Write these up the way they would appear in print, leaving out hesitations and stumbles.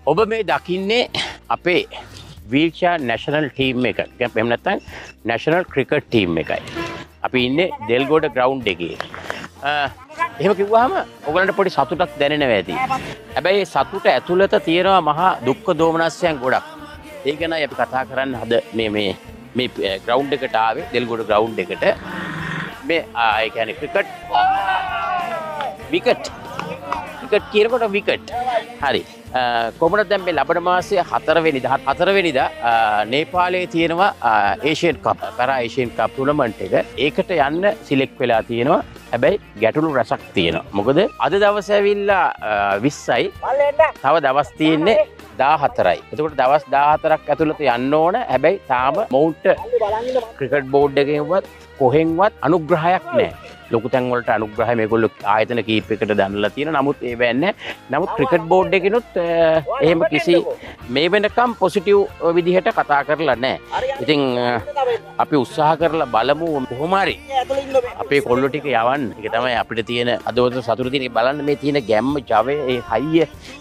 ඔබ මේ දකින්නේ අපේ වීල්චර් නැෂනල් ටීම් එක. එහෙම නැත්නම් නැෂනල් ක්‍රිකට් ටීම් එකයි. අපි ඉන්නේ දෙල්ගොඩ ග්‍රවුන්ඩ් එකේ. එහෙම කිව්වහම ඔයගලන්ට පොඩි සතුටක් දැනෙනවා ඇති. හැබැයි සතුට ඇතුළත තියෙනවා මහා දුක්ඛ දෝමනස්යන් ගොඩක්. ඒක නයි අපි කතා කරන්න හද මේ ග්‍රවුන්ඩ් එකට ආවේ දෙල්ගොඩ ග්‍රවුන්ඩ් එකට. මේ ඒ කියන්නේ ක්‍රිකට් විකට් කියනකොට විකට්. හරි. කොහොමද දැන් මේ ලබන මාසයේ 4 වෙනිදා නේපාලයේ තියෙනවා Asian cup para Asian cup tournament එක. ඒකට යන්න සිලෙක්ට් වෙලා තියෙනවා. හැබැයි ගැටලු රසක් තියෙනවා. මොකද අද දවසේ ඇවිල්ලා 20යි. තව දවස් තියෙන්නේ 14යි. එතකොට දවස් 14ක් ඇතුළත යන්න ඕන. හැබැයි තාම මවුන්ට් ක්‍රිකට් බෝඩ් එකෙන්වත් කොහෙන්වත් අනුග්‍රහයක් නැහැ. ලොකු තැන් වලට අනුග්‍රහය මේගොල්ලෝ ආයතන කීපයකට දන්වලා තියෙනවා. නමුත් ඒ වෙන්නේ නමුත් ක්‍රිකට් බෝඩ් එකකිනුත් එහෙම කිසි මේ වෙනකම් පොසිටිව් විදිහට කතා කරලා නැහැ. ඉතින් අපි උත්සාහ කරලා බලමු කොහොම හරි අපේ කොල්ලෝ ටික යවන්න. ඒක තමයි අපිට තියෙන අදවත සතුට තියෙන බලන්න මේ තියෙන ගැම්ම ජවය ඒ හයිය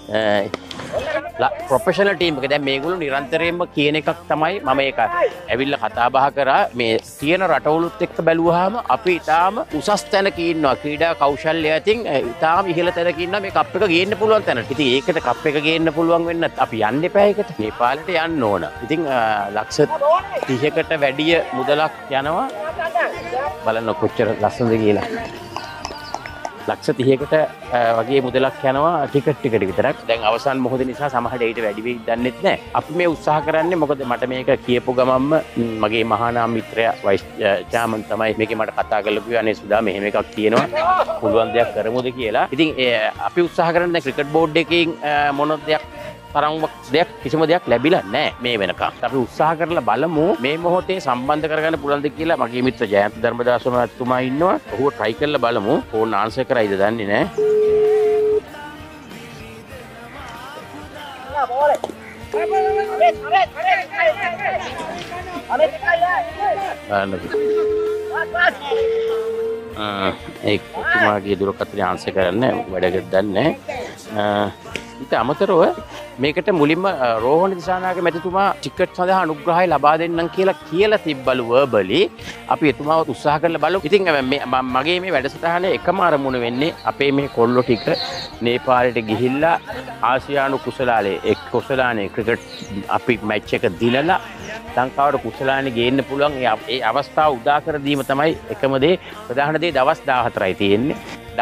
ප්‍රොෆෙෂනල් ටීම් එක. දැන් මේගොල්ලෝ නිරන්තරයෙන්ම කියන එකක් තමයි මම ඒක ඇවිල්ලා කතා බහ කරා මේ තියෙන රටවලුත් එක්ක බැලුවාම අපි ඊටාම උසස් තැනක ඉන්නවා. ක්‍රීඩා කෞශල්‍ය අතින් ඊටාම ඉහළ තැනක ඉන්නවා මේ කප් එක ගේන්න පුළුවන් තැනට. ඉතින් ඒකට කප් එක ගේන්න පුළුවන් වෙන්න අපි යන්න එපා ඒකට. නේපාලට යන්න ඕන. ඉතින් ලක්ෂ 30කට වැඩිය මුදලක් යනවා. බලන්න කොච්චර ලස්සනද කියලා. ලක්ෂ 30කට වගේ මුදලක් යනවා ටිකට් එකට විතරක්. දැන් අවසන් මොහොත නිසා සමහර ඊට වැඩි වෙයි දන්නෙත් නැහැ. අපි මේ උත්සාහ කරන්නේ මොකද මට මේක කියපු ගමන්ම මගේ මහානාම මිත්‍රයා වයිස් චාමන් තමයි මේකේ මට කතා කරලා කිව්වා අනේ සුදා මෙහෙම එකක් තියෙනවා පුළුවන් දෙයක් කරමුද කියලා. ඉතින් අපි උත්සාහ කරන්නේ ක්‍රිකට් බෝඩ් එකකින් මොන දෙයක් තරම්ම දෙයක් කිසිම දෙයක් ලැබිලා නැහැ මේ වෙනකම්. අපි උත්සාහ කරලා බලමු මේ මොහොතේ සම්බන්ධ කරගන්න පුළුවන්ද කියලා. මගේ මිත්‍ර ජයන්ත ධර්මදාස මහත්මයා ඉන්නවා. ඔහුව try කරලා බලමු. ෆෝන් ආන්සර් කරයිද දන්නේ නැහැ. ඒ තුමාගේ දුරකථනය ආන්සර් කරන්න වැඩකට දන්නේ නැහැ. ඊට අමතරව මේකට මුලින්ම රෝහණ දිසානායක මැතිතුමා ටිකට් සඳහා අනුග්‍රහය ලබා දෙන්නම් කියලා තිබ්බලු වර්බලි. අපි එතුමාවත් උත්සාහ කරලා බලමු. ඉතින් මගේ මේ වැඩසටහනේ එකම අරමුණ වෙන්නේ අපේ මේ කොල්ලෝ ටික නේපාලයට ගිහිල්ලා ආසියානු කුසලානේ ක්‍රිකට් අපි මැච් එක දිනලා ලංකාවට කුසලානේ ගේන්න පුළුවන් ඒ අවස්ථාව උදා කර දීම තමයි එකම දේ. ප්‍රධාන දේ දවස් 14යි තියෙන්නේ.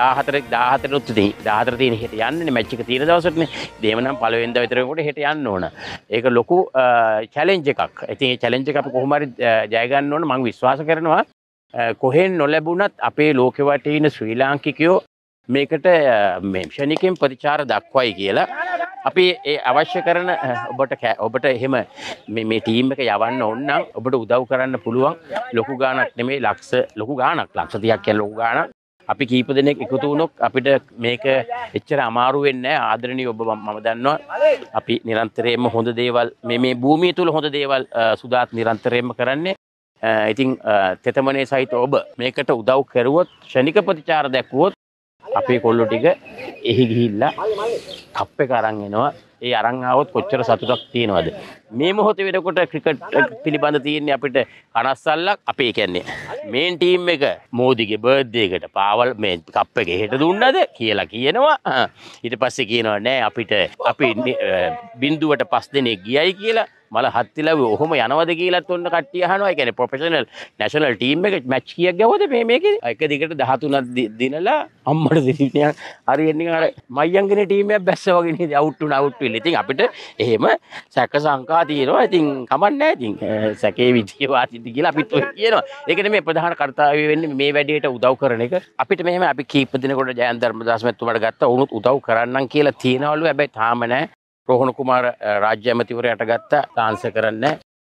14 තියෙන හෙට යන්නේ මැච් එක තියෙන දවසටනේ. එහෙමනම් පළවෙනිදා විතර වෙනකොට හෙට යන්න ඕන. ඒක ලොකු චැලෙන්ජ් එකක්. ඉතින් මේ චැලෙන්ජ් එක අපි කොහොම හරි ජය ගන්න ඕන. මම විශ්වාස කරනවා කොහෙන් නොලැබුණත් අපේ ලෝකෙ වටේ ඉන්න ශ්‍රී ලාංකිකයෝ මේකට මේ ක්ෂණිකෙන් ප්‍රතිචාර දක්වයි කියලා. අපි ඒ අවශ්‍ය කරන ඔබට එහෙම මේ ටීම් එක යවන්න ඕන නම් ඔබට උදව් කරන්න පුළුවන්. ලොකු ගාණක් නෙමෙයි ලොකු ගාණක්. ලක්ෂ 30ක් කියන ලොකු ගාණක්. අපි කීප දෙනෙක් එකතු වුණොත් අපිට මේක එච්චර අමාරු වෙන්නේ නැහැ. ආදරණීය ඔබ මම දන්නවා. අපි නිරන්තරයෙන්ම හොඳ දේවල් මේ භූමිය තුල හොඳ දේවල් සුදාත් නිරන්තරයෙන්ම කරන්නේ. ඉතින් තෙතමනේ සහිත ඔබ මේකට උදව් කරුවොත් ක්ෂණික ප්‍රතිචාර දැක්වුවොත් අපේ කොල්ලෝ ටික එහි ගිහිල්ලා කප් එක අරන් එනවා. ඒ අරන් ආවොත් කොච්චර සතුටක් තියෙනවද? මේ මොහොතේ වෙනකොට ක්‍රිකට් පිළිබඳ තියෙන්නේ අපිට කනස්සල්ලක්. අපි කියන්නේ මේන් ටීම් එක මෝදිගේ බර්ත්ඩේ එකට පාවල් මේ කප් එක හෙට දුන්නද කියලා කියනවා. ඊට පස්සේ කියනවා නෑ අපි බිඳුවට 5 දෙනෙක් ගියයි කියලා. මල හත්තිලා ඔහොම යනවද කියලාත් ඔන්න කට්ටිය අහනවා. ඒ කියන්නේ ප්‍රොෆෙෂනල් නැෂනල් ටීම් එක මැච් කීයක් ගවද මේකේ? එක දිගට 13ක් දිනලා අම්මට දෙන්නේ හරියන්නේ අර මයංගනේ ටීම් එකක් බැස්ස වගේ නේද අවුට් වෙලා. ඉතින් අපිට එහෙම සැක සංකා තියෙනවා. ඉතින් කමන්නේ නැහැ. ඉතින් සැකේ විදිය වාසිත කියලා අපිත් ඔය කියනවා. ඒක නෙමෙයි ප්‍රධාන කාර්යය වෙන්නේ මේ වැඩේට උදව් කරන එක. අපිට මෙහෙම අපි කීප දිනකට ජයන්ත ධර්මදාස මහත්මයාට ගත්තා. උනුත් උදව් කරන්නම් කියලා තියනවලු. හැබැයි තාම නැහැ. රෝහණ කුමාර රාජ්‍ය ඇමතිවරයාට ගත්තා. ආන්සර් කරන්නේ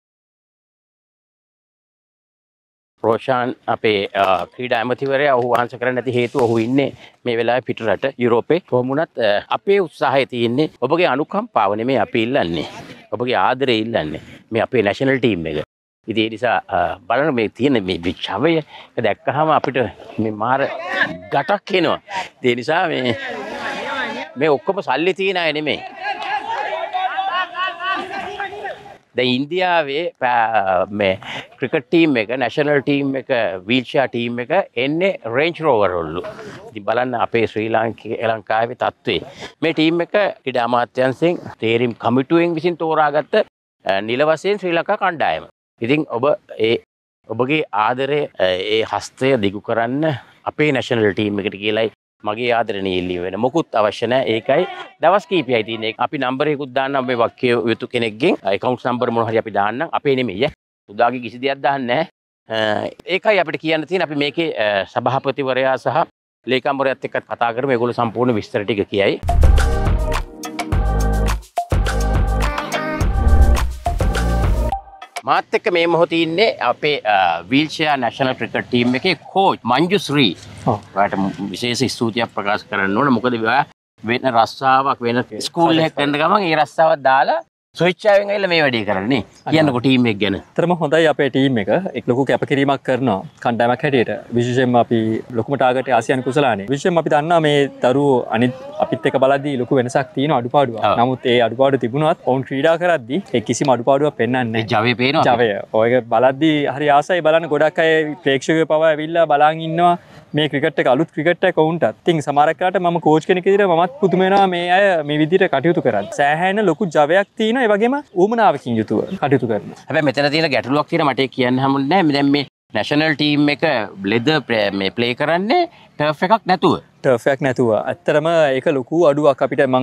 රෝෂාන් අපේ ක්‍රීඩා ඇමතිවරයා ඔහු ආන්සර් කරන්න නැති හේතුව ඔහු ඉන්නේ මේ වෙලාවේ පිටරට යුරෝපේ. කොහොම වුණත් අපේ උත්සාහය තියෙන්නේ ඔබගේ අනුකම්පාව නෙමෙයි අපි ඉල්ලන්නේ. ඔබගේ ආදරය ඉල්ලන්නේ. මේ අපේ නැෂනල් ටීම් එක. ඉතින් ඒ නිසා බලන්න මේ තියෙන මේ විචවය දැක්කහම අපිට මේ මාර ගැටක් එනවා. ඒ නිසා මේ ඔක්කොම සල්ලි තියන අය නෙමෙයි. දැන් ඉන්දියාවේ මේ ක්‍රිකට් ටීම් එක නැෂනල් ටීම් එක වීල්ෂෙයාර් ටීම් එක එන්නේ රේන්ජ් රෝවර් වලු. ඉතින් බලන්න අපේ ශ්‍රී ලංකාවේ තත්ත්වේ. මේ ටීම් එක ක්‍රීඩ අමාත්‍යාංශයෙන් තේරීම් කමිටුවෙන් විසින් තෝරාගත්ත නිල වශයෙන් ශ්‍රී ලංකා කණ්ඩායම. ඉතින් ඔබගේ ආදරය ඒ හස්තය දිගු කරන්න අපේ නැෂනල් ටීම් එකට කියලායි මගේ ආදරණීය ඉල්ලීම වෙන. මොකුත් අවශ්‍ය නැහැ. ඒකයි දවස් කීපයයි තියෙන්නේ. අපි නම්බරයකුත් දාන්නම් මේ වක්කිය යුතු කෙනෙක්ගෙන්. account number මොන හරි අපි දාන්නම්. අපේ නෙමෙයි ඈ. උදාගේ කිසි දෙයක් දාන්නේ නැහැ. ඒකයි අපිට කියන්න තියෙන. අපි මේකේ සභාපතිවරයා සහ ලේකම්වරයාත් එක්ක කතා කරමු. ඒගොල්ලෝ සම්පූර්ණ විස්තර ටික කියයි. මාත් එක්ක මේ මොහොතේ ඉන්නේ අපේ වීල්ෂෙයාර් නැෂනල් ක්‍රිකට් ටීම් එකේ කෝච් මංජු ශ්‍රී. ඔයාලට විශේෂ ස්තුතියක් ප්‍රකාශ කරන්න ඕන. මොකද ඔයා වෙන රස්සාවක් වෙන ස්කූල් එකක් කරන ගමන් ඒ රස්සාවක් දාලා ස්විච්චාවෙන් ඇවිල්ලා මේ වැඩේ කරන්නේ. කියන්නකෝ ටීම් එක ගැන. ඇත්තටම හොඳයි අපේ ටීම් එක. එක් ලොකු කැපකිරීමක් කරනවා කණ්ඩායමක් හැටියට. විශේෂයෙන්ම අපි ලොකුම ටාගට් ආසියානු කුසලානේ. විශේෂයෙන්ම අපි දන්නවා මේ දරුවෝ අනිත් අපිත් එක්ක බලද්දී ලොකු වෙනසක් තියෙනවා අඩුපාඩුවක්. නමුත් ඒ අඩුපාඩු තිබුණත් ඔවුන් ක්‍රීඩා කරද්දී ඒ කිසිම අඩුපාඩුවක් පෙන්වන්නේ නැහැ. ජවය පේනවා. ජවය. ඔය බලද්දී හරි ආසයි බලන්න ගොඩක් අය ප්‍රේක්ෂකයෝ පවා ඇවිල්ලා බලන් ඉන්නවා. මේ ක්‍රිකට් එක අලුත් ක්‍රිකට් එකක් වුණත් ඉතින් සමහරක් වෙලාවට මම කෝච් කෙනෙක් විදිහට මමත් පුදුම වෙනවා මේ අය මේ විදිහට කටයුතු කරන්නේ. සෑහෙන ලොකු ජවයක් තියෙනවා ඒ වගේම ඌමනාවකින් යුතුව කටයුතු කරනවා. හැබැයි මෙතන තියෙන ගැටලුවක් තියෙනවා මට කියන්න හම්බුනේ නැහැ. දැන් මේ නැෂනල් ටීම් එක ලෙදර් මේ ප්ලේ කරන්නේ ටර්ෆ් එකක් නැතුව. ටර්ෆ් එකක් නැතුව. ඇත්තටම ඒක ලොකු අඩුවක් අපිට මං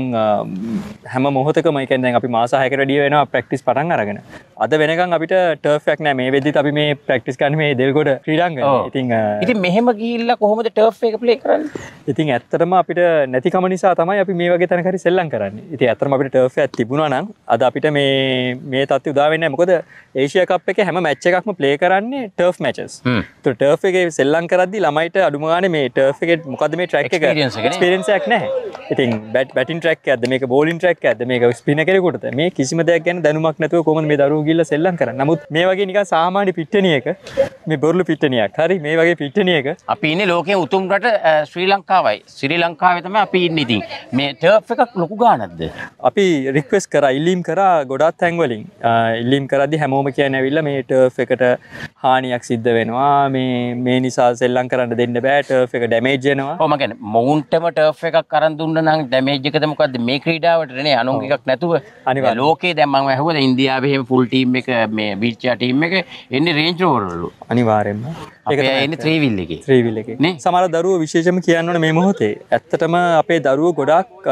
හැම මොහොතකම ඒ කියන්නේ දැන් අපි මාස 6කට වැඩි වෙනවා ප්‍රැක්ටිස් පටන් අරගෙන. අද වෙනකන් අපිට ටර්ෆ් එකක් නැහැ. මේ වෙද්දිත් අපි මේ ප්‍රැක්ටිස් කරන්නේ මේ දෙල්ගොඩ ක්‍රීඩාංගණේ. ඉතින් මෙහෙම ගිහිල්ලා කොහොමද ටර්ෆ් එක ප්ලේ කරන්නේ? ඉතින් ඇත්තටම අපිට නැතිකම නිසා තමයි අපි මේ වගේ තැනක හරි සෙල්ලම් කරන්නේ. ඉතින් ඇත්තටම අපිට ටර්ෆ් එකක් තිබුණා නම් අද අපිට මේ තත්ත්වය උදා වෙන්නේ නැහැ. මොකද ඒෂියා කප් එකේ හැම මැච් එකක්ම ප්ලේ කරන්නේ ටර්ෆ් මැචස්. તો ටර්ෆ් එකේ සෙල්ලම් කරද්දී ළමයිට අඩුම ගානේ මේ ටර්ෆ් එකේ මොකද්ද මේ ට්‍රැක් එක එක්ස්පීරියන්ස් එකක් නැහැ. ඉතින් බැටින් ට්‍රැක් එකක්ද මේක බෝලින් ට්‍රැක් එකක්ද මේක ස්පිනර් කෙනෙකුටද මේ කිසිම දෙයක් ගැන දැනුමක් නැතුව කොහොමද මේ දරුවෝ ගිහිල්ලා සෙල්ලම් කරන්නේ. නමුත් මේ වගේ නිකන් සාමාන්‍ය පිට්ටනියක මේ බොරළු පිට්ටනියක් හරි මේ වගේ පිට්ටනියක අපි ඉන්නේ ලෝකයේ උතුම් රට ශ්‍රී ලංකාවයි. ශ්‍රී ලංකාවේ තමයි අපි ඉන්නේ. ඉතින් මේ ටර්ෆ් එකක් ලොකු ගානක්ද? අපි රික්වෙස්ට් කරා ඉල්ලීම් කරා ගොඩක් තැන් වලින්. ඉල්ලීම් කරද්දී හැමෝම කියන්නේ ඇවිල්ලා මේ ටර්ෆ් එකට හානියක් සිද්ධ වෙනවා. මේ නිසා සෙල්ලම් කරන්න දෙන්න බෑ. ටර්ෆ් එක ඩැමේජ් වෙනවා. ඔව් මම කියන්නේ මොවුන්ටම ටර්ෆ් එකක් අරන් දුන්න නම් ඩැමේජ් එකද මොකද්ද මේ ක්‍රීඩාවට නේ අනුන් එකක් නැතුව. අනිවාර්යයෙන් ලෝකේ දැන් මම අහුවද ඉන්දියාවේ එහෙම ෆුල් ටීම් එක මේ වීල්ෂෙයාර් ටීම් එක එන්නේ රේන්ජ් රෝවර් වලු. අනිවාර්යයෙන්ම. ඒක තමයි එන්නේ ත්‍රී වීල් එකේ. ත්‍රී වීල් එකේ. නේ සමහර දරුවෝ විශේෂයෙන්ම කියන්න ඕනේ මේ මොහොතේ. ඇත්තටම අපේ දරුවෝ ගොඩක්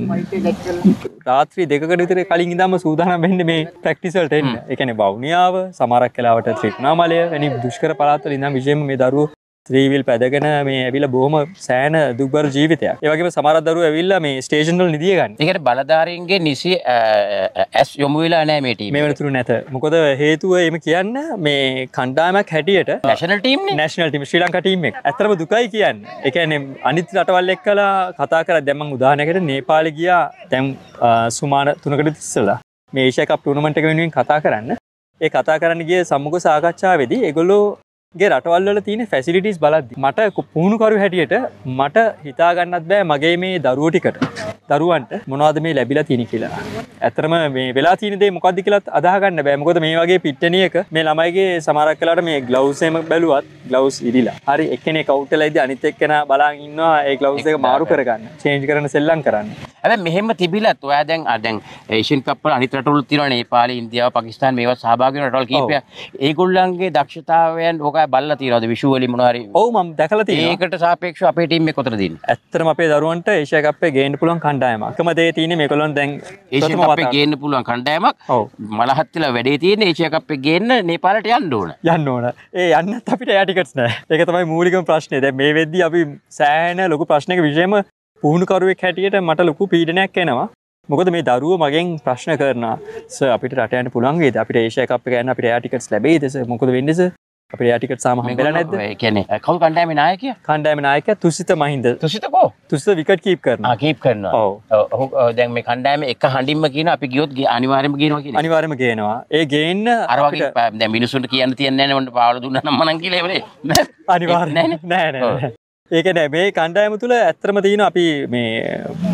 රාත්‍රී 2කට විතර කලින් ඉඳන්ම සූදානම් වෙන්නේ මේ ප්‍රැක්ටිස් වලට එන්න. ඒ කියන්නේ වවුනියාව සමහරක් වෙලාවට ත්‍රිකුණාමලය වැනි දුෂ්කර පළාත් වල ඉඳන් විශේෂයෙන්ම මේ දරුවෝ ත්‍රී වීල් පැදගෙන මේ ඇවිල්ලා බොහොම සෑහෙන දුක්බර ජීවිතයක්. ඒ වගේම සමහර දරුවෝ ඇවිල්ලා මේ ස්ටේෂන් වල නිදිය ගන්න. ඒකට බලධාරීන්ගේ නිසි ඇස් යොමු වෙලා නැහැ මේ ටීම්. මේ වෙනතුරු නැත. මොකද හේතුව එimhe කියන්න මේ කණ්ඩායමක් හැටියට නැෂනල් ටීම් නේ. National team Sri Lanka team එක. ඇත්තටම දුකයි කියන්නේ. ඒ කියන්නේ අනිත් රටවල් එක්කලා කතා කරලා දැන් මම උදාහරණයකට නේපාලේ ගියා දැන් සුමාන 3කට ඉස්සෙල්ලා මේ ඒෂියා කප් ටූර්නමන්ට් එක වෙනුවෙන් කතා කරන්න. ඒ කතා කරන්න ගිය සම්මුඛ සාකච්ඡාවේදී ඒගොල්ලෝ ගේ රටවල් වල තියෙන ෆැසිලිටිස් බලද්දි මට පුහුණුකරු හැටියට මට හිතා ගන්නත් බෑ මගේ මේ දරුවෝ ටිකට දරුවන්ට මොනවද මේ ලැබිලා තියෙන්නේ කියලා. ඇත්තටම මේ වෙලා තියෙන දේ මොකද්ද කියලාත් අදාහ ගන්න බෑ. මොකද මේ වගේ පිට්ටනියක මේ ළමයිගේ සමහරක් වෙලාවට මේ ග්ලව්ස් එකම බැලුවත් ග්ලව්ස් ඉදිලා. හරි එක්කෙනෙක් අවුට් වෙලා ඉඳි අනිත් එක්කෙනා බලන් ඉන්නවා ඒ ග්ලව්ස් එක මාරු කරගන්න. චේන්ජ් කරන සෙල්ලම් කරන්න. හැබැයි මෙහෙම තිබිලත් ඔයා දැන් ඒෂියන් කප් වල අනිත් රටවල තියෙනවා නේපාල, ඉන්දියාව, පාකිස්තාන මේවා සහභාගී වෙන රටවල් කීපයක්. ඒගොල්ලන්ගේ දක්ෂතාවයන් ඔක බලලා තියෙනවද විෂුවලි මොනවා හරි? ඔව් මම දැකලා තියෙනවා. ඒකට සාපේක්ෂව අපේ ටීම් එක කොතනද ඉන්නේ? ඇත්තටම අපේ දරුවන්ට ඒෂියා කප් එකේ ගේන්න පුළුවන් කණ්ඩායමක්. එකම දේ තියෙන්නේ මේගොල්ලන් දැන් ඒෂියා කප් එකේ ගේන්න පුළුවන් කණ්ඩායමක්. ඔව්. මලහත්තිලා වැඩේ තියෙන්නේ ඒෂියා කප් එකේ ගේන්න නේපාලට යන්න ඕන. යන්න ඕන. ඒ යන්නත් අපිට එයා ටිකට්ස් නැහැ. ඒක තමයි මූලිකම ප්‍රශ්නේ. දැන් මේ වෙද්දි අපි සෑහෙන ලොකු ප්‍රශ්නයක විශේෂයෙන්ම පුහුණුකරුවෙක් හැටියට මට ලොකු පීඩනයක් එනවා. මොකද මේ දරුවෝ මගෙන් ප්‍රශ්න කරනවා සර් අපිට රට යන්න පුළුවන් වේද? අපිට ඒෂියා කප් එක යන්න අපිට එයා ටිකට්ස් ලැබෙයිද සර්? මොකද වෙන්නේ සර්? අපිට එයා ටිකට් සාම හම්බෙලා නැද්ද? ඒ කියන්නේ කවුරු කණ්ඩායමේ නායකයා? කණ්ඩායමේ නායකයා තුසිත මහින්ද. තුසිත කෝ? තුසිත විකට් කීප් කරනවා. කීප් කරනවා. ඔව්. දැන් මේ කණ්ඩායමේ එක හඬින්ම කියනවා අපි ගියොත් අනිවාර්යයෙන්ම ගේනවා කියලා. අනිවාර්යයෙන්ම ගේනවා. ඒ ගේන්න අර වගේ දැන් මිනිස්සුන්ට කියන්න තියන්නේ නැහැ නේ මන්ට පාවල දුන්නා නම් මනම් කියලා එවනේ. අනිවාර්යයෙන් නෑ. ඒක නෑ මේ කණ්ඩායම තුල ඇත්තම තියෙන අපි මේ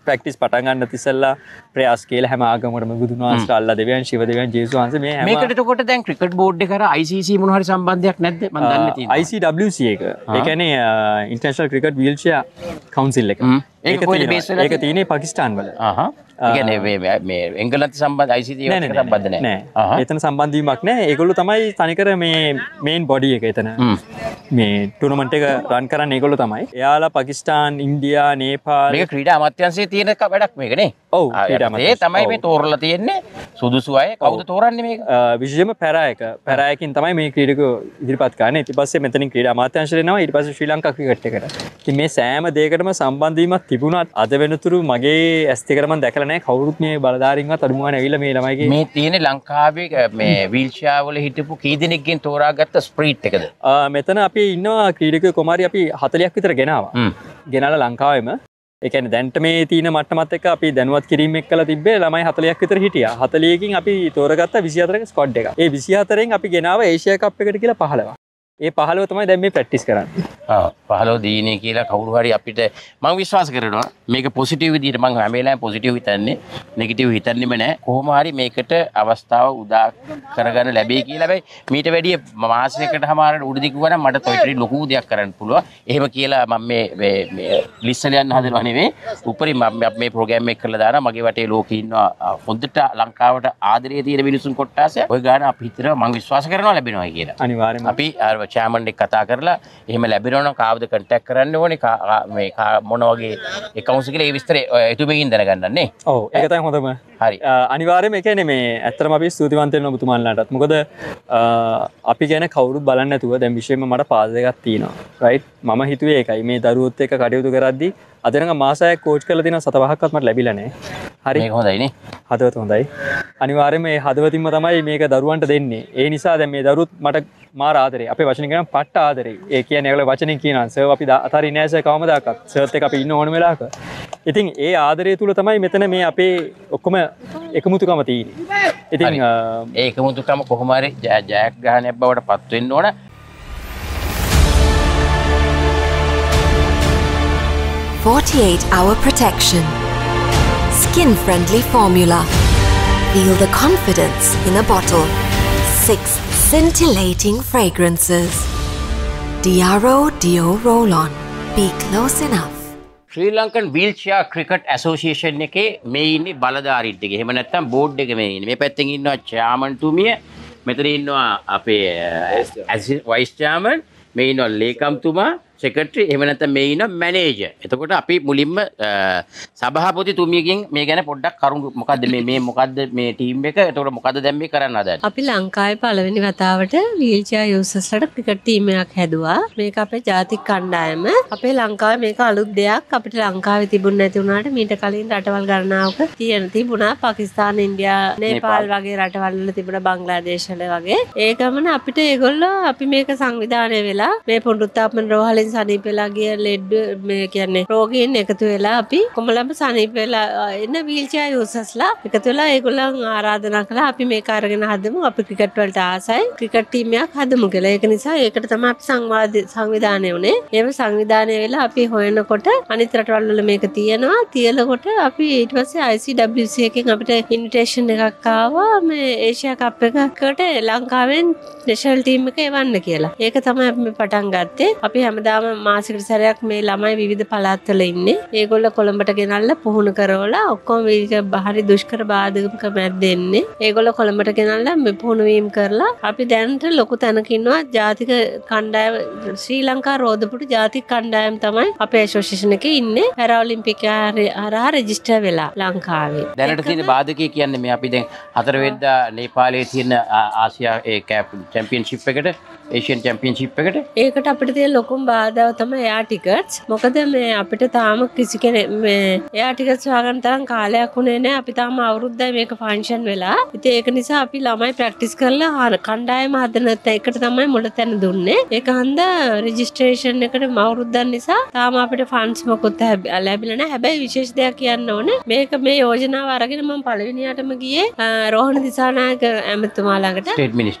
ප්‍රැක්ටිස් පටන් ගන්න තිස්සලා ප්‍රයාස් කියලා හැම ආගමකටම බුදුන් වහන්සේලා අල්ලා දෙවියන් ශිව දෙවියන් ජේසුස් වහන්සේ මේ හැම මේකට එතකොට දැන් ක්‍රිකට් බෝඩ් එක අර ICC මොන හරි සම්බන්ධයක් නැද්ද මම දන්නේ තියෙනවා ICWC එක ඒ කියන්නේ ඉන්ටර්නැෂනල් ක්‍රිකට් වීල්චෙයාර් කවුන්සිල් එක ඒක කොහෙද බේස් වෙලා ඒක තියෙන්නේ පාකිස්තාන් වල ඒ කියන්නේ මේ එංගලන්ත සම්බන්ධ ICC එකට සම්බන්ධ නැහැ එතන සම්බන්ධ වීමක් නැහැ ඒගොල්ලෝ තමයි තනිකර මේ මේන් බොඩි එක එතන මේ ටූර්නමන්ට් එක රන් කරන්නේ ඒගොල්ලෝ තමයි එයාලා පාකිස්තාන් ඉන්දියා නේපාල් මේක ක්‍රීඩා අමාත්‍යාංශයේ තියෙන වැඩක් මේක නේ ඔව් ක්‍රීඩා අමාත්‍යාංශය ඒ තමයි මේ තෝරලා තියෙන්නේ සුදුසු අය කවුද තෝරන්නේ මේක විශේෂයෙන්ම පැරායකින් තමයි මේ ක්‍රීඩකයෝ ඉදිරිපත් කරන්නේ ඊට පස්සේ මෙතනින් ක්‍රීඩා අමාත්‍යාංශයට එනවා ඊට පස්සේ ශ්‍රී ලංකා ක්‍රිකට් එකට ඉතින් මේ සෑම දෙයකටම සම්බන්ධ වීමක් තිබුණත් අද වෙනතුරු මගේ ඇස් දෙකට මම දැකලා නැහැ කවුරුත් මේ බලධාරීන්වත් අඩු ගන්න ඇවිල්ලා මේ ළමයිගේ මේ තියෙන ලංකාවේ මේ වීල්චෙයාර් වල හිටපු කී දෙනෙක්ගෙන් තෝරාගත්ත ස්ප්‍රීට් එකද මෙතන අපි ඉන්නවා ක්‍රීඩකයෝ කොමාරි අපි 40ක් විතර ගෙනාවා ගෙනාලා ලංකාවෙම ඒ කියන්නේ දැන්ට මේ තියෙන මට්ටමත් එක්ක අපි දැනුවත් කිරීම එක්කලා තිබ්බේ ළමයි 40ක් විතර හිටියා 40කින් අපි තෝරගත්ත 24ක ස්ක්වොඩ් එක ඒ 24න් අපි ගෙනාවා ඒෂියා කප් එකට කියලා 15ක් ඒ 15 තමයි දැන් මේ ප්‍රැක්ටිස් කරන්නේ. 15 දීනේ කියලා කවුරු හරි අපිට මම විශ්වාස කරනවා මේක පොසිටිව් විදිහට මම හැම වෙලාවෙම පොසිටිව් හිතන්නේ නෙගටිව් හිතන්නෙම නැහැ. කොහොම හරි මේකට අවස්ථාව උදා කරගන්න ලැබෙයි කියලා. හැබැයි මීට වැඩිය මාසයකටමාරට උඩදී කිව්වනම් මට toyටරි ලොකු දෙයක් කරන්න පුළුවන්. එහෙම කියලා මම මේ ලිස්සල යන්න හදනවා නෙවෙයි. උපරිම මම මේ ප්‍රෝග්‍රෑම් එක කරලා දානවා. මගේ වටේ ලෝකේ ඉන්නවා හොඳට ලංකාවට ආදරය තියෙන මිනිසුන් කොට්ටාසය. ඔය ගාන අපි හිතනවා මම විශ්වාස කරනවා ලැබෙනවා කියලා. අනිවාර්යෙන්ම අපි චෑමන් එක්ක කතා කරලා එහෙම ලැබෙනවා නම් කාවද කන්ටැක්ට් කරන්න ඕනේ මේ මොන වගේ එකවුන්ට්ස් කියලා ඒ විස්තර එතුමියකින් දැනගන්න නේ. ඔව් ඒක තමයි හොඳම. හරි. අනිවාර්යයෙන්ම ඒ කියන්නේ මේ ඇත්තටම අපි ස්තුතිවන්ත වෙනවා ඔබතුමාලටත්. මොකද අපි ගැන කවුරුත් බලන්නේ නැතුව දැන් විශේෂයෙන්ම මට පාස් දෙකක් තියෙනවා. රයිට්. මම හිතුවේ ඒකයි මේ දරුවොත් එක්ක කටයුතු කරද්දී අද නම් මාස 6ක් කෝච් කරලා තියෙන 7-5ක්වත් මට ලැබිලා නැහැ. හරි. මේක හොඳයි නේ. හදවත හොඳයි. අනිවාර්යයෙන්ම මේ හදවතින්ම තමයි මේක දරුවන්ට දෙන්නේ. ඒ නිසා දැන් මේ දරුවොත් මට මාර ආදරේ. අපේ වචනෙන් කියනවා පට්ට ආදරේ. ඒ කියන්නේ ඒගොල්ලෝ වචනෙන් කියනවා සර් අපි අතරින් නැහැ සර් කවමදාකත්. සර්ත් එක අපි ඉන්න ඕන වෙලාවක. ඉතින් ඒ ආදරය තුල තමයි මෙතන මේ අපේ ඔක්කොම එකමුතුකම තියෙන්නේ. ඉතින් ඒ එකමුතුකම කොහොම හරි ජයග්‍රහණයක් බවට පත් වෙන්න ඕන. Hour protection. Skin-friendly formula. Feel the confidence in a bottle. 6 scintillating fragrances. DRO Dio Roll-On. Be close enough. Sri Lankan wheelchair cricket association එකේ මේ ඉන්නේ බලධාරීන් ටික. එහෙම නැත්නම් බෝඩ් එක මේ ඉන්නේ. මේ පැත්තෙන් ඉන්නවා චෙයාමන් තුමිය. මෙතන ඉන්නවා අපේ වයිස් චෙයාමන්. මේ ඉන්නවා ලේකම්තුමා. සෙක්‍රටරි එහෙම නැත්නම් මේ ඉන්න මැනේජර්. එතකොට අපි මුලින්ම සභාපති තුමියකින් මේ ගැන පොඩ්ඩක් කරුණු මොකද්ද මේ මොකද්ද මේ ටීම් එක? එතකොට මොකද්ද දැන් මේ කරන්න හදන්නේ? අපි ලංකාවේ පළවෙනි වතාවට වීල්චෙයාර් යූසර්ස්ලට ක්‍රිකට් ටීම් එකක් හැදුවා. මේක අපේ ජාතික කණ්ඩායම. අපේ ලංකාවේ මේක අලුත් දෙයක්. අපිට ලංකාවේ තිබුණ නැති වුණාට මීට කලින් රටවල් ගණනාවක තිබුණා. පාකිස්තාන, ඉන්දියා, නේපාල් වගේ රටවල් වල තිබුණා බංග්ලාදේශ වල වගේ. ඒ ගමන අපිට ඒගොල්ලෝ අපි මේක සංවිධානය වෙලා මේ පුනරුත්ථාපන රෝහලින් සනීප වෙලා ගිය ලෙඩ මේ කියන්නේ රෝගීන් එකතු වෙලා අපි කොමලම සනීප වෙලා එන වීල්චෙයාර් යූසර්ස්ලා එකතු වෙලා ඒගොල්ලන් ආරාධනා කළා අපි මේක අරගෙන හදමු අපි ක්‍රිකට් වලට ආසයි ක්‍රිකට් ටීම් එකක් හදමු කියලා. ඒක නිසා ඒකට තමයි අපි සංවිධානය වුණේ. ඒව සංවිධානය වෙලා අපි හොයනකොට අනිත් රටවල් වල මේක තියෙනවා. තියනකොට අපි ඊට පස්සේ ICWC එකෙන් අපිට ඉන්විටේෂන් එකක් ආවා මේ ඒෂියා කප් එකකට ලංකාවෙන් නැෂනල් ටීම් එක එවන්න කියලා. ඒක තමයි අපි පටන් ගත්තේ. අපි හැමදාම මාසිකට සැරයක් මේ ළමයි විවිධ පළාත්වල ඉන්නේ. ඒගොල්ලෝ කොළඹට ගෙනල්ලා පුහුණු කරවලා ඔක්කොම හරි දුෂ්කර බාධක මැද්ද එන්නේ. ඒගොල්ලෝ කොළඹට ගෙනල්ලා මේ පුහුණු වීම කරලා අපි දැනට ලොකු තැනක ඉන්නවා. ජාතික කණ්ඩායම ශ්‍රී ලංකා රෝදපුට ජාතික කණ්ඩායම තමයි අපේ ඇසෝසියේෂන් එකේ ඉන්නේ. පැරා ඔලිම්පික් හරහා රෙජිස්ටර් වෙලා ලංකාවේ. දැනට තියෙන බාධකයේ කියන්නේ මේ අපි දැන් 4 වෙනිදා නේපාලයේ තියෙන ආසියා චැම්පියන්ෂිප් එකට ඒෂියන් චැම්පියන්ෂිප් එකට ඒකට අපිට තියෙන ලොකුම බාධාව තමයි එයා ටිකට්ස්. මොකද මේ අපිට තාම කිසි කෙනෙක් මේ එයා ටිකට්ස් හොයාගන්න තරම් කාලයක් උනේ නැහැ. අපි තාම අවුරුද්දයි මේක ෆන්ක්ෂන් වෙලා. ඉතින් ඒක නිසා අපි ළමයි ප්‍රැක්ටිස් කරලා කණ්ඩායම හදන එකට තමයි මුල තැන දුන්නේ. ඒක හන්දා රෙජිස්ට්‍රේෂන් එකට අවුරුද්දක් නිසා තාම අපිට ෆන්ඩ්ස් මොකුත් ලැබිලා නැහැ. හැබැයි විශේෂ දෙයක් කියන්න ඕනේ. මේක මේ යෝජනාව අරගෙන මම පළවෙනියටම ගියේ රෝහණ දිසානායක ඇමතුමා ළඟට. ස්ටේට් මිනිස්ටර් නේ.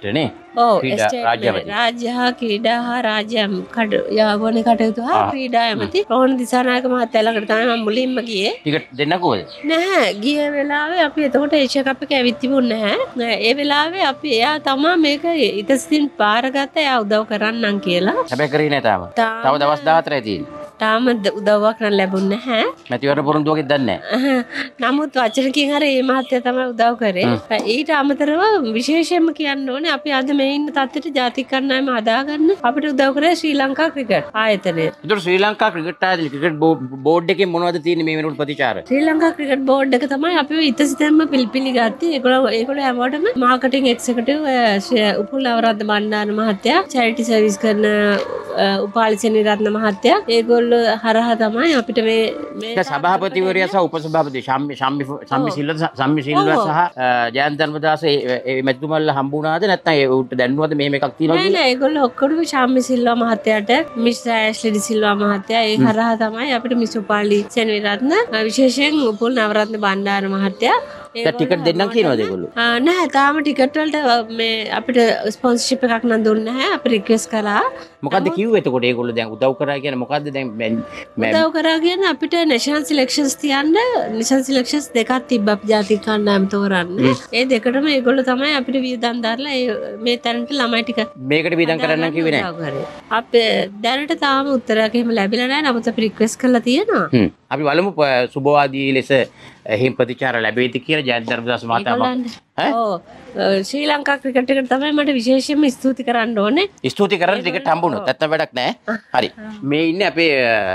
රාජ්‍ය හා ක්‍රීඩා හා රාජ්‍යම් යාවන කටයුතු හා ක්‍රීඩා ඇමති රෝහණ දිසානායක මහත්තයා ළඟට තමයි මම මුලින්ම ගියේ. ටිකට් දෙන්නකෝද? නැහැ. ගිය වෙලාවේ අපි එතකොට ඒෂියා කප් එක ඇවිත් තිබුණේ නැහැ. ඒ වෙලාවේ අපි එයා තමයි මේක ඉතසින් පාරගත්ත එයා උදව් කරන්නම් කියලා. හැබැයි කරේ නෑ තාම. තව දවස් 14යි තියෙන්නේ. තාම උදව්වක් නම් ලැබුණේ නැහැ. මැතිවරණ පොරොන්දුවකින් දන්නේ නැහැ. නමුත් වචනකින් හරි මේ මහත්තයා තමයි උදව් කරේ. ඊට අමතරව විශේෂයෙන්ම කියන්න ඕනේ අපි අද මේ ඉන්න තත්ත්වෙට ජාතික කණ්ඩායම හදාගන්න අපිට උදව් කරේ ශ්‍රී ලංකා ක්‍රිකට් ආයතනය. ඒතර ශ්‍රී ලංකා ක්‍රිකට් ආයතනය ක්‍රිකට් බෝඩ් එකේ මොනවද තියෙන්නේ මේ වෙනකොට ප්‍රතිචාර? ශ්‍රී ලංකා ක්‍රිකට් බෝඩ් එක තමයි අපිව ඉතසිතෙන්ම පිළිගත්තේ. ඒගොල්ලෝ හැමෝටම මාකටිං එක්සිකියුටිව් උපුල් නවරත්න බණ්ඩාර මහත්තයා, චැරිටි සර්විස් කරන උපාලි සෙනවිරත්න මහත්තයා ඒගොල්ලෝ හරහා තමයි අපිට මේ සභාපතිවරයා සහ උපසභාපති සම්මි සිල්වා සහ ජයන්ත ධර්මදාස ඒ මැතිතුමන්ලා හම්බ වුණාද නැත්නම් ඒ උට දැන්නුවද මෙහෙම එකක් තියෙනවා කියලා? නෑ ඒගොල්ලෝ ඔක්කොම සම්මි සිල්වා මහත්තයාට මිස් ඇෂ්ලි සිල්වා මහත්තයා ඒ හරහා තමයි අපිට මිස් උපාලි සෙනවිරත්න විශේෂයෙන් උපුල් නවරත්න බණ්ඩාර මහත්තයා ටිකට් දෙන්නම් කියනවාද ඒගොල්ලෝ? නෑ තාම ටිකට් වලට මේ අපිට ස්පොන්සර්ෂිප් එකක් නම් දුන්නේ නැහැ. අපි රික්වෙස්ට් කරා. මොකද්ද කිව්වේ එතකොට ඒගොල්ලෝ දැන් උදව් කරා කියන්නේ මොකද්ද දැන් උදව් කරා කියන්නේ අපිට නැෂනල් සිලෙක්ෂන්ස් තියන්න නැෂනල් සිලෙක්ෂන්ස් දෙකක් තිබ්බා අපි ජාතික කණ්ඩායම තෝරන්න. ඒ දෙකටම ඒගොල්ලෝ තමයි අපිට වියදම් දාලා මේ තැනට ළමයි ටික මේකට වියදම් කරන්න කිව්වේ නැහැ. අපේ දැනට තාම උත්තරයක් එහෙම ලැබිලා නැහැ. නමුත් අපි රික්වෙස්ට් කරලා තියෙනවා. අපි බලමු සුබවාදී ලෙස එහෙම ප්‍රතිචාර ලැබෙයිද කියලා ජයන්ත ධර්මදාස මහතා. ශ්‍රී ලංකා ක්‍රිකට් එකට තමයි මට විශේෂයෙන්ම ස්තුති කරන්න ඕනේ. ස්තුති කරන්න ටිකට් හම්බුනොත් නැත්තම් වැඩක් නැහැ. හරි. මේ ඉන්නේ අපේ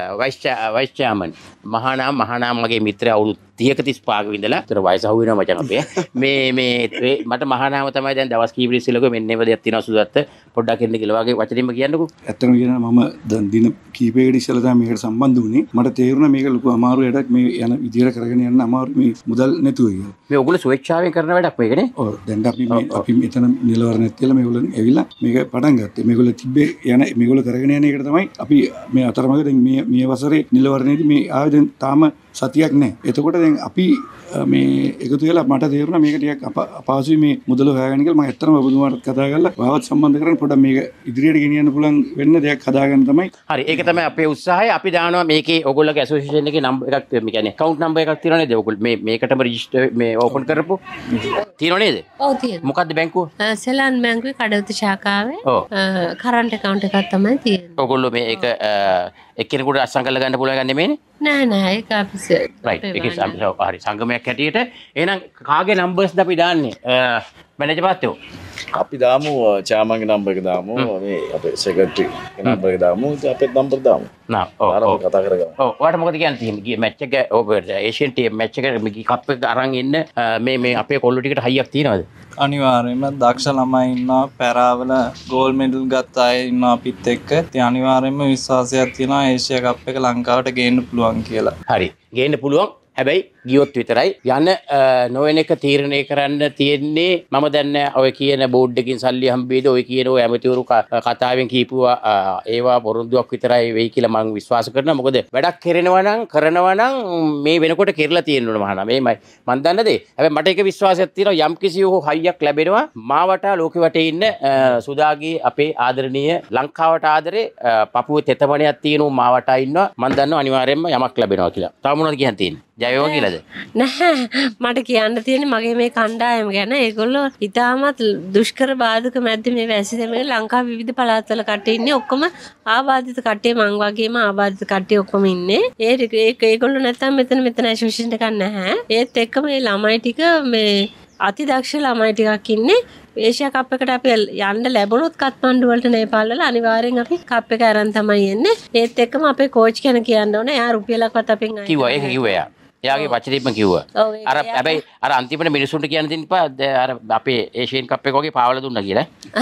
වයිස් චෙයාමන් මහානාම මගේ මිත්‍රයා අවුරුදු 30ක 35ක ඉඳලා ඒතර වයස අහු වෙනවා මචං අපේ. මේ මට මහානාම තමයි දැන් දවස් කීපෙ ඉස්සෙල්ලා මෙන්න මේ දෙයක් තියෙනවා සුදත්ත පොඩ්ඩක් එන්න කියලා වගේ වචනින්ම කියන්නකෝ. ඇත්තම කියනවා මම දැන් දින කීපයකට ඉස්සෙල්ලා තමයි මේකට සම්බන්ධ වුණේ. මට තේරුණා මේක ලොකු අමාරු වැඩක් මේ යන විදියට කරගෙන යන්න අමාරු මේ මුදල් නැතුව කියලා. මේ ඔයගොල්ලෝ ස්වේච්ඡාවෙන් කරන වැඩක් මේකනේ. ඔව් දැන් අපි මෙතන නිලවරණයක් තියලා මේගොල්ලෝ ඇවිල්ලා මේක පටන් ගත්තා. මේගොල්ලෝ තිබ්බේ මේගොල්ලෝ කරගෙන යන එකට තමයි අපි මේ අතරමඟ දැන් මේ වසරේ නිලවරණයේදී මේ ආයතන තාම සතියක් නැහැ. එතකොට දැන් අපි මේ එකතු වෙලා මට තේරුණා මේක ටිකක් අපහසුයි මේ මුදල හොයාගන්න කියලා. මම ඇත්තටම ඔබතුමාට කතා කරලා වාවත් සම්බන්ධ කරගෙන පොඩ්ඩක් මේක ඉදිරියට ගෙනියන්න පුළුවන් වෙන්න දෙයක් හදාගන්න තමයි. හරි ඒක තමයි අපේ උත්සාහය. අපි දානවා මේකේ ඔයගොල්ලෝගේ ඇසෝසියේෂන් එකේ නම්බර් එකක් මේ කියන්නේ account number එකක් තියෙනවා නේද? ඔයගොල්ලෝ මේකටම රෙජිස්ටර් මේ ඕපන් කරපො තියෙනව නේද? ඔව් තියෙනවා. මොකද්ද බැංකුව? සෙලන් බැංකුවේ කඩවත ශාඛාවේ කරන්ට් account එකක් තමයි තියෙන්නේ. ඔයගොල්ලෝ මේක එක්කෙනෙකුට අත්සන් කරලා ගන්න පුළුවන් ගන්නේ මේනේ? නෑ ඒක අපි රයිට් ඒකේ හරි සංගමයක් හැටියට එහෙනම් කාගේ නම්බර්ස්ද අපි දාන්නේ මැනේජර් මහත්තයෝ අපි දාමු චාමන්ගේ නම්බර් එක දාමු මේ අපේ සෙක්‍රටරි නම්බර් එක දාමු අපේ නම්බර් දාමු නා ඔව් කතා කරගමු ඔව් ඔයාලට මොකද කියන්න තියෙන්නේ ගිය මැච් එක ඔබ ඒෂියන් ටීම් මැච් එක කප් එක අරන් ඉන්න මේ අපේ කොල්ලෝ ටිකට හයියක් තියනවද අනිවාර්යයෙන්ම දක්ෂ ළමයි ඉන්නවා පැරාවල ගෝල් මෙඩල් ගත්ත අය ඉන්නවා අපිත් එක්ක. ඉතින් අනිවාර්යයෙන්ම විශ්වාසයක් තියෙනවා ඒෂියා කප් එක ලංකාවට ගේන්න පුළුවන් කියලා. හරි. ගේන්න පුළුවන්. හැබැයි ගියොත් විතරයි යන නොවන එක තීරණය කරන්න තියෙන්නේ මම දන්නේ ඔය කියන බෝඩ් එකකින් සල්ලි හම්බෙයිද ඔය කියන ඔය ඇමතිවරු කතාවෙන් කියපුවා ඒවා පොරොන්දුවක් විතරයි වෙයි කියලා මම විශ්වාස කරනවා මොකද වැඩක් කරනවා නම් මේ වෙනකොට කෙරලා තියෙන්න ඕන මහානා මේමයි මම දන්න දේ හැබැයි මට එක විශ්වාසයක් තියෙනවා යම් කිසි හයියක් ලැබෙනවා මා වටා ලෝකෙ වටේ ඉන්න සුදාගේ අපේ ආදරණීය ලංකාවට ආදරේ පපුවේ තෙතමනයක් තියෙනවා මා වටා ඉන්නවා මම දන්නවා අනිවාර්යයෙන්ම යමක් ලැබෙනවා කියලා තව මොනවද කියන්න තියෙන්නේ ජයෝ කියලාද නැහැ මට කියන්න තියෙන්නේ මගේ මේ කණ්ඩායම ගැන ඒගොල්ලෝ ඉතාමත් දුෂ්කර බාධක මැද්දේ මේ වැසිදෙමේ ලංකාවේ විවිධ පළාත්වල කට්ටිය ඉන්නේ ඔක්කොම ආබාධිත කට්ටිය මං වගේම ආබාධිත කට්ටිය ඔක්කොම ඉන්නේ ඒගොල්ලෝ නැත්තම් මෙතන ඇසෝසියේෂන් එකක් නැහැ ඒත් එක්ක මේ ළමයි ටික මේ අතිදක්ෂ ළමයි ටිකක් ඉන්නේ ඒෂියා කප් එකට අපි යන්න ලැබුණොත් කත්මණ්ඩු වලට නේපාල් වල අනිවාර්යෙන් අපි කප් එක අරන් තමයි එන්නේ ඒත් එක්කම අපේ කෝච් කෙනෙක් කියන්න ඕනේ එයා රුපියලක්වත් අපෙන් කිව්වා ඒක කිව්වා එයාගේ වචනේම කිව්වා. අර හැබැයි අර අන්තිමට මිනිසුන්ට කියන්න දෙන්න එපා. අර අපේ ඒෂියන් කප් එක වගේ පාවලා දුන්නා කියලා.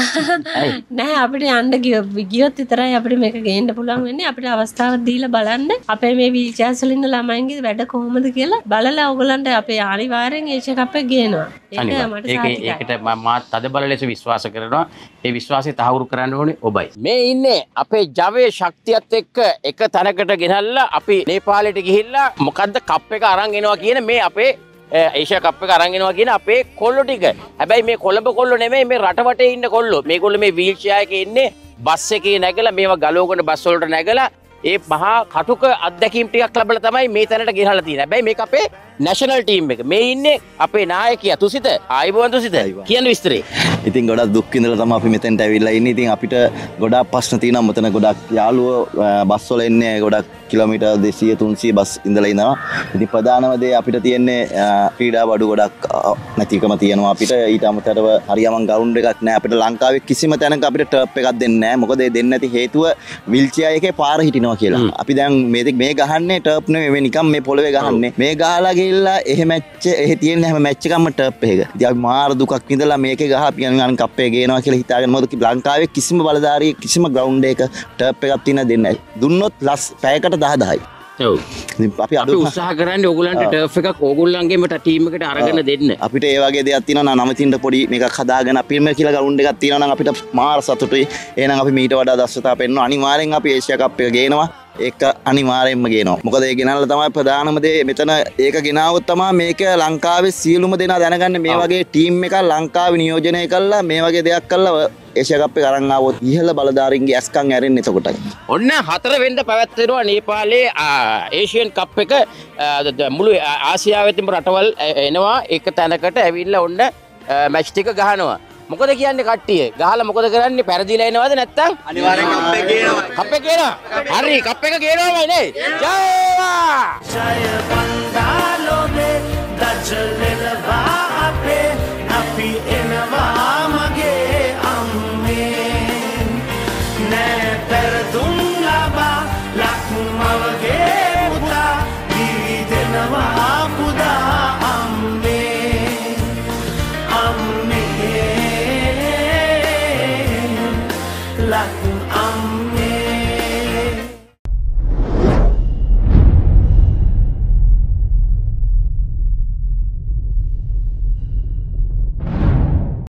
නෑ අපිට යන්න ගියොත් විතරයි අපිට මේක ගේන්න පුළුවන් වෙන්නේ. අපිට අවස්ථාවක් දීලා බලන්න අපේ මේ වීල් චෙයාර්ස් වල ඉන්න ළමයින්ගේ වැඩ කොහොමද කියලා බලලා ඕගලන්ට අපේ අනිවාර්යෙන් ඒෂියන් කප් එක ගේනවා. ඒකට මම තද බල ලෙස විශ්වාස කරනවා. ඒ විශ්වාසය තහවුරු කරන්න ඕනේ ඔබයි. මේ ඉන්නේ අපේ ජවයේ ශක්තියත් එක්ක එක තැනකට ගෙනල්ලා අපි නේපාලෙට ගිහිල්ලා මොකද්ද කප් එක අරන් එනවා කියන මේ අපේ ඒෂියා කප් එක අරන් එනවා කියන අපේ කොල්ලෝ ටික. හැබැයි මේ කොළඹ කොල්ලෝ නෙමෙයි මේ රට වටේ ඉන්න කොල්ලෝ. මේගොල්ලෝ මේ වීල් චෙයාර් එකේ ඉන්නේ බස් එකේ නැගලා මේවා ගලවගෙන බස් වලට නැගලා ඒ මහා කටුක අත්දැකීම් ටිකක් ලැබලා තමයි මේ තැනට ගෙනහලා තියෙන්නේ. හැබැයි මේක අපේ නැෂනල් ටීම් එක. මේ ඉන්නේ අපේ නායකයා තුසිත. ආයිබෝන් තුසිත. කියන විස්තරේ. ඉතින් ගොඩක් දුක් විඳලා තමයි අපි මෙතෙන්ට ඇවිල්ලා ඉන්නේ. ඉතින් අපිට ගොඩක් ප්‍රශ්න තියෙනවා. මෙතන ගොඩක් යාළුවෝ බස් වල එන්නේ ගොඩක් කිලෝමීටර් 200 300 බස් ඉඳලා ඉනවා. ඉතින් ප්‍රධානම දේ අපිට තියෙන්නේ ක්‍රීඩා බඩු ගොඩක් නැතිකම තියෙනවා අපිට. ඊට අමතරව හරියම ග්‍රවුන්ඩ් එකක් නැහැ. අපිට ලංකාවේ කිසිම තැනක අපිට ටර්ප් එකක් දෙන්නේ නැහැ. මොකද ඒ දෙන්නේ නැති හේතුව වීල් චෙයාර් එකේ පාර හිටිනවා කියලා. අපි දැන් මේ ගහන්නේ ටර්ප් නෙමෙයි මේ නිකන් මේ පොළවේ ගහන්නේ. මේ ගහලා ගිහිල්ලා එහෙ මැච් එහෙ තියෙන හැම මැච් එකක්ම ටර්ප් එකක. ඉතින් අපි මාර දුකක් විඳලා මේකේ ගහලා අපි අනිවාර්යෙන් කප් එක ගේනවා කියලා හිතාගෙන මොකද ලංකාවේ කිසිම බලධාරී කිසිම ග්‍රවුන්ඩ් එකක ටර්ප් එකක් තියෙන දෙන්නේ නැහැ. දුන්නොත් පැයකට 10,000යි. ඔව්. අපි උත්සාහ කරන්නේ ඕගොල්ලන්ට ටර්ෆ් එකක් ඕගොල්ලන්ගේම ටීම් එකට අරගෙන දෙන්න. අපිට ඒ වගේ දෙයක් තියෙනවා නම් නවතින්න පොඩි මේකක් හදාගෙන අපිම කියලා ග්‍රවුන්ඩ් එකක් තියෙනවා නම් අපිට මාර සතුටුයි. එහෙනම් අපි මීට වඩා දක්ෂතා පෙන්වනවා. අනිවාර්යෙන් අපි ඒෂියා කප් එක ගේනවා. ඒක අනිවාර්යෙන්ම ගේනවා. මොකද ඒ ගෙනල්ලා තමයි ප්‍රධානම දේ මෙතන ඒක ගෙනාවොත් තමයි මේක ලංකාවේ සියලුම දෙනා දැනගන්නේ මේ වගේ ටීම් එකක් ලංකාවේ නියෝජනය කළා මේ වගේ දෙයක් කළා ඒෂියා කප් එක අරන් ආවොත් ඉහළ බලධාරීන්ගේ ඇස්කම් ඇරෙන්නේ එතකොටයි. ඔන්න 4 වෙනිදා පැවැත්වෙනවා නේපාලයේ ඒෂියන් කප් එක මුළු ආසියාවෙම රටවල් එනවා එක තැනකට ඇවිල්ලා ඔන්න මැච් ටික ගහනවා. මොකද කියන්නේ කට්ටිය ගහලා මොකද කරන්නේ පෙරදිලා එනවද නැත්තම් අනිවාර්යෙන් කප් එක ගේනවා. කප් එක ගේනවා. හරි කප් එක ගේනවාමයි නේ. ජය!